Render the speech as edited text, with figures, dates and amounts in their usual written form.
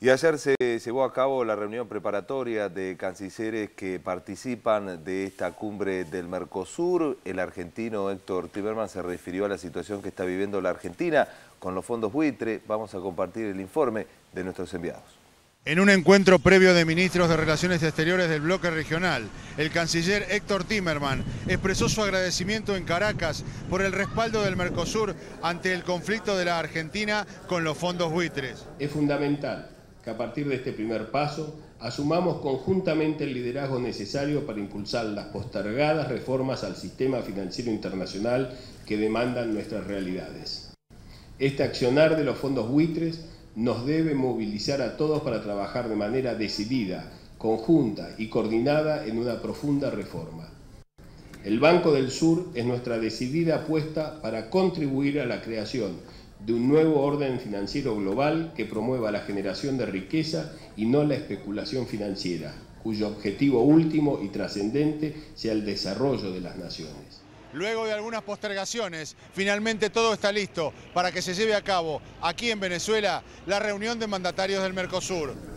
Y ayer se llevó a cabo la reunión preparatoria de cancilleres que participan de esta cumbre del Mercosur. El argentino Héctor Timerman se refirió a la situación que está viviendo la Argentina con los fondos buitre. Vamos a compartir el informe de nuestros enviados. En un encuentro previo de ministros de Relaciones Exteriores del bloque regional, el canciller Héctor Timerman expresó su agradecimiento en Caracas por el respaldo del Mercosur ante el conflicto de la Argentina con los fondos buitres. Es fundamental que a partir de este primer paso asumamos conjuntamente el liderazgo necesario para impulsar las postergadas reformas al sistema financiero internacional que demandan nuestras realidades. Este accionar de los fondos buitres nos debe movilizar a todos para trabajar de manera decidida, conjunta y coordinada en una profunda reforma. El Banco del Sur es nuestra decidida apuesta para contribuir a la creación de un nuevo orden financiero global que promueva la generación de riqueza y no la especulación financiera, cuyo objetivo último y trascendente sea el desarrollo de las naciones. Luego de algunas postergaciones, finalmente todo está listo para que se lleve a cabo aquí en Venezuela la reunión de mandatarios del Mercosur.